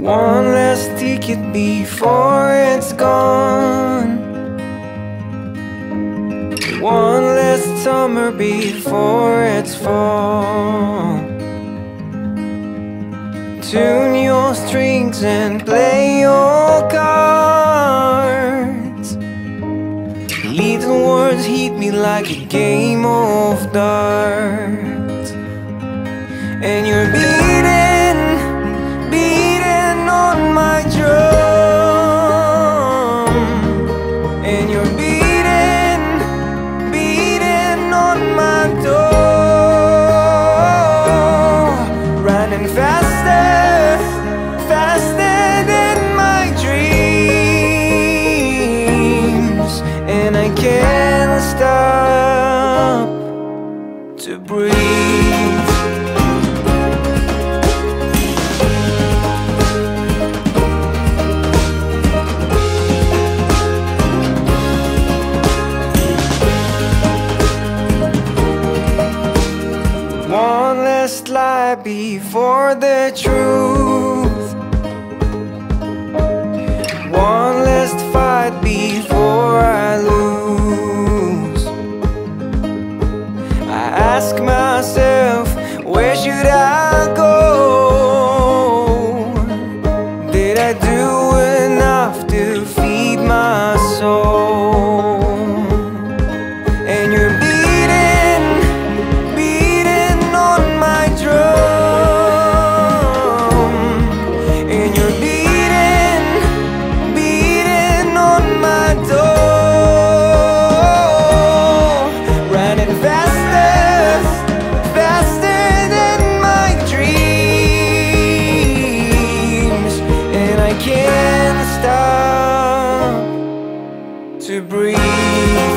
One last ticket before it's gone. One last summer before it's fall. Tune your strings and play your cards. Little words hit me like a game of darts. And you're beating on my drum. And you're beating on my door. Running faster than my dreams. And I can't stop to breathe. One last lie before the truth. One last fight before I lose. I ask myself, where should I go? Did I do enough to feed my soul? And you're beating on my drum. And you're beating on my door. Running faster than my dreams. And I can't stop to breathe.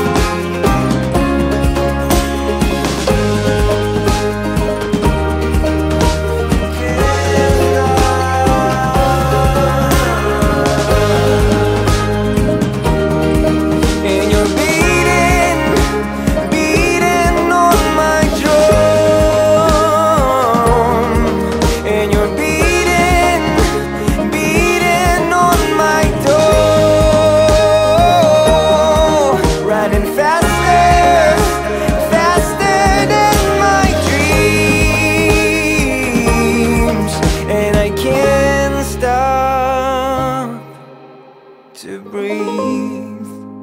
To breathe.